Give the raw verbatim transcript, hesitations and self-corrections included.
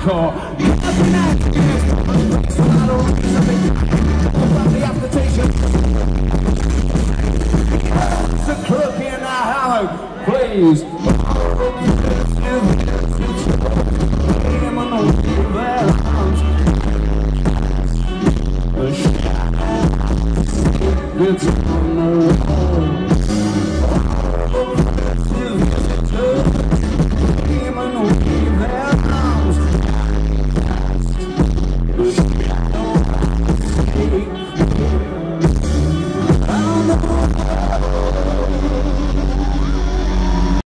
hardcore. Nothing I guess. So I don't read something about the application. It's a crook in the hollow, please. It's